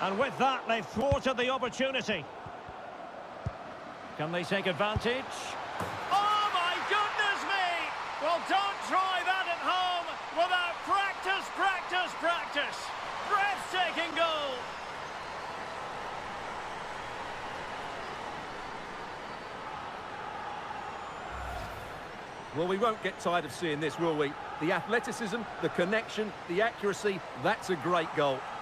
And with that, they've thwarted the opportunity. Can they take advantage? Oh, my goodness me! Well, don't try that at home without practice, practice, practice. Breathtaking goal. Well, we won't get tired of seeing this, will we? The athleticism, the connection, the accuracy, that's a great goal.